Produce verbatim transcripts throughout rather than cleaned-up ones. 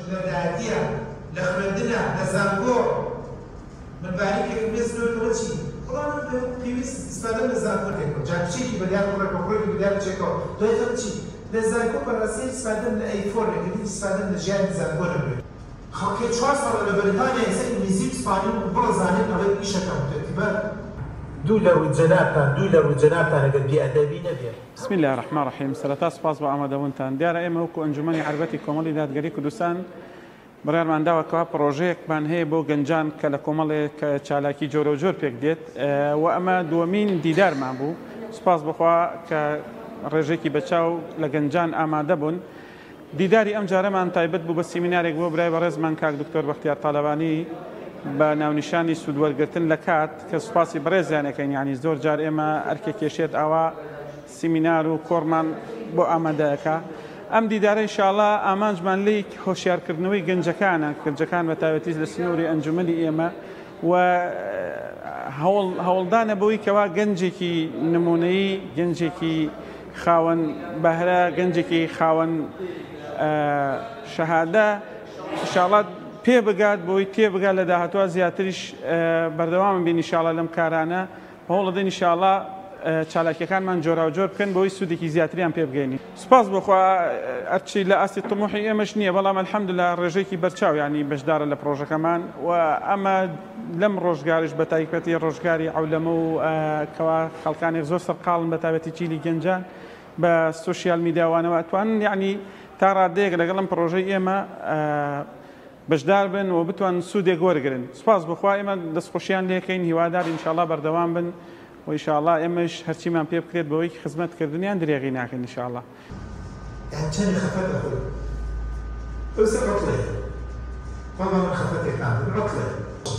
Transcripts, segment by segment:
لە داهاتیە لە خوێندنە لە زانکۆ من باریکێکم بێزنەوەی چی؟ بەڵام پێویست ئیسفادە لە زانکۆ دێکەوە جا کچێکی بەدیار بڕێکەوە خۆی بەدیار بچێکەوە دوایتر چی؟ لە زانکۆ بەڕاستی ئیسفادەم لە ئەیفۆنێک ئیسفادەم لە ژیانی زانکۆ دەبێت خەڵکی چوار ساڵە لە بەریتانیا ئێستا ئینگلیزی و ئیسپانی و بڵە زانێت ئەوەی ئیشەکە متەتیبە دوو لە ڕووی جەنابتان دوو لە ڕووی جەنابتان ئەگەر بێئەدەبی نەبێت. بسم الله الرحمن الرحیم. سەرەتا سوپاس بۆ ئامادەبوونتان. دیارە ئێمە وەکو ئەنجومەنی عەربەتی کۆمەڵی دادگەری کوردستان بڕیارمان داوەکەوە پرۆژەیەکمان هەیە بۆ گەنجان کە لە کۆمەڵێک کە چالاکی جۆرە و جۆر پێک دێت و ئەمە دووەمین دیدارمان بوو. سوپاس بخوا کە ڕێژێکی بەچاو لە گەنجان ئامادە بوون. دیداری ئەم جارەمان تایبەت بوو بە سیمینارێک بۆ برای بەڕێزمان کاک دکتۆر بەختیار تاڵەبانی بە ناونیشانی سوودوەرگرتن لە کات کە سوپاسی بەڕێزیانەکەین یعنی زۆر جار ئێمە ئەرکێ کێشێت ئاوا سیمینار و کۆڕمان بۆ ئامادەیەکە. ئەم دیدارە ئینشاءڵڵا ئامانجمان لی هۆشیارکردنەوەی گەنجەکانە گەنجەکان بە تایبەتی لە سنووری ئەنجومەنی ئێمە و هەوڵدانە بەوەی کەوا گەنجێکی نمونەیی گەنجێکی خاوەن بەهرە گەنجێکی خاوەن شەهادە ئینشاءڵڵا پێ بگات بۆی تێ بگات لە داهاتوە زیاتریش بەردەوام بین ئینشاءڵڵا لەم کارانە هەوڵ دەدەین ئینشاءڵڵا چالاکیەکانمان جۆرا و جۆر بکەن بۆی سوودێکی زیاتریان پێ بگەینی. سوپاس بخوا ئەرچی لە ئاستی طموحی ئێمەش نییە بەڵام ئەلحەمدوللا ڕێژێکی بەرچاو ینی بەشدارە لە پرۆژەکەمان و ئەمە لەم ڕۆژگاریش بە تایبەتی ڕۆژگاری عەولەمە و کەوا خەڵکانێک زۆر سەرقاڵن بە تایبەتی چیلی گەنجان بە سوشیال میدیاوانەوە ئەتوانن یعنی تا ڕادەیەک لەگەڵ ئەم پرۆژەی ئێمە بەشدار بن و بتوان سوودێک وەرگرن. سوپاس بخوا ئێمە دەستخۆشیان لێکەین هیوادار ئینشاءڵڵا بەردەوام بن و ئینشاءڵڵا ئێمەش هەرچیمان پێ بکرێت بەوەی خزمەتکردنیان درێغی ناکەن ئینشاءڵڵا. یان چەندی خەفەت دەخۆی ئەوسە ڕەتڵێ بەڵام من خەفەتێکان ڕەتڵێ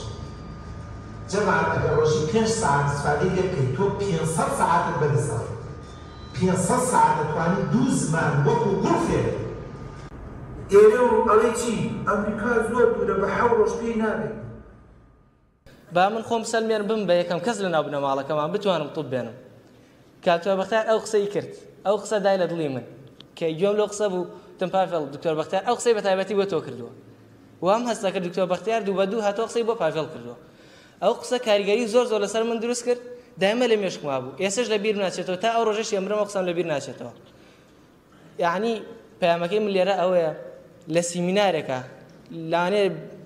جەماعەت ئەگەر ڕۆژی پێنج ساعت ئیسفادەی لێ بکەیت تۆ پێنج سەد ساعتت بەدەستەوە پێنج سەد ساعت دەتوانی دوو زمان وەکو گوڵفێک ئێرە و ئەڵێ چی ئەمریکا زۆر دوورە بە حەو ڕۆژ پێی نابێت. با من خۆم سەلمێن بم بە یەکەم کەس لە ناو بنەماڵەکەمان بتوانم تووت بێنم. کاکتۆر بەختیار ئەو قسەی کرد ئەو قسە دای لە دڵی من کە گوێم لەو قسە بوو تم پاڤێڵ دکتۆر بەختیار ئەو قسەی بە تایبەتی بۆ تۆ کردووە وام هەستە کرد دکتۆر بەختیار دوو بە دوو هاتۆ قسەی بۆ پاڤێڵ کردووە. ئەو قسە کاریگەری زۆر زۆر لەسەر من دروست کرد دایمە لە مێشکما بوو ئێسش لە بیر ناچێتەوە تا ئەو ڕۆژەش ئەمرم ئەو قسەم لە بیر ناچێتەوە. یعنی پەیامەکەی من لێرە ئەوەیە لە سیمینارێکە لانێ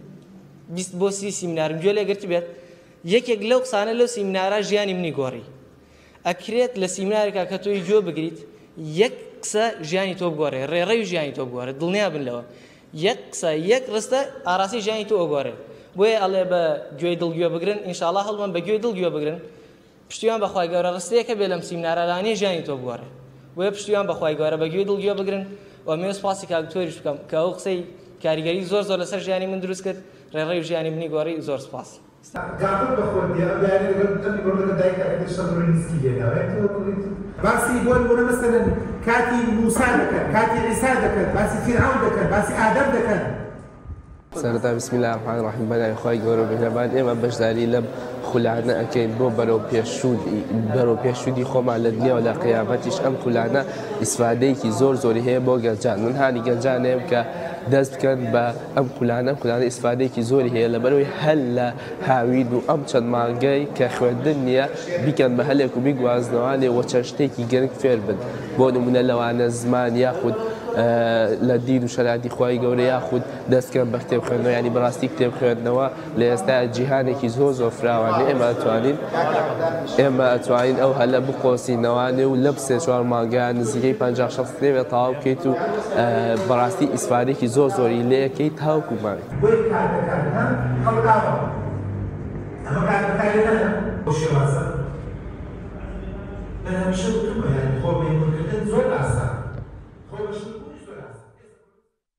بیست بۆ سی سیمینارم گوێ لێگرتی بێت یەکێک لەو قسانە لەو سیمینارە ژیانی منی گۆڕی. ئەکرێت لە سیمینارێکە کە تۆی گوێ بگریت یەک قسە ژیانی تۆ بگۆڕێ ڕێڕەوی ژیانی تۆ بگۆڕێت دڵنیا بن لەوە یەک قسە یەک ڕستە ئاراستی ژیانی تۆ ئەگۆڕێت. بۆیە ئەڵێ بە گوێی دڵ گوێ بگرن ئینشاءڵڵا هەڵمەن بە گوێی دڵ گوێ بگرن پشتیوان بەخوای گەورە ڕستەیەکە بێ لەم سیمینارە لانێ ژیانی تۆ بگۆڕێ. بۆیە پشتیوان بەخوای گەورە بە گوێی دڵ گوێ بگرن و مێ سوپاسی کاکتۆریش بکەم کە ئەو قسەی کاریگەری زۆر زۆر لەسەر ژیانی من دروست کرد ڕێڕەوی ژیانی منی گۆڕی زۆر سوپاس. گاڵت بەخۆت دیار دیارە لەگەڵ بتەنی بۆ دایکەکە شەڕۆی نزیکی لێداوێت باسی بۆن بۆنە مەسەلەن کاتی موسا دەکەن کاتی عیسا دەکەن باسی فیرعون دەکەن باسی ئادەم دەکەن. سەرەتا بسم الله الرحمن الرحیم بەناوی خوای گەورە و میهرەبان ئێمە بەشداری لەم خولانە ئەکەین بۆ بەرەو پێشوودی بەرەو پێشوودی خۆمان لە دنیا و لە قیامەتیش ئەم خولانە ئیسفادەیەکی زۆر زۆری هەیە بۆ گەنجان. من هانی گەنجانێم کە دەست بکەن بە ئەم خولانە خولانە ئیسفادەیەکی زۆری هەیە لەبەرەوەی هەل لە هاوین و ئەم چەند مانگەی کە خوێندن نییە بیکەن بە هەلێک و بیگوازنەوە لێ وە چەند شتێکی گرنگ فێر بن بۆ نمونە لەوانە زمان یاخود لە دین و شەریعەتی خوای گەورە یاخود دەستکەن بە کتێب خوێندنەوە ینی بەڕاستی کتێب خوێندنەوە لە ئێستا جیهانێکی زۆر زۆر فراوانێ ئێمە ئەتوانین ئێمە ئەتوانین ئەو هەلە بقۆسینەوانێ و لە سێ چوار مانگەیان نزیکەی پەنجا شەست لێوێ تەواو بکەیت و بەڕاستی ئیسفادێکی زۆر زۆری لێ یەکەیت تاوەکو ماوێت. أنا مش هقول لكم يعني هو بيقول كده زول عسى هو مش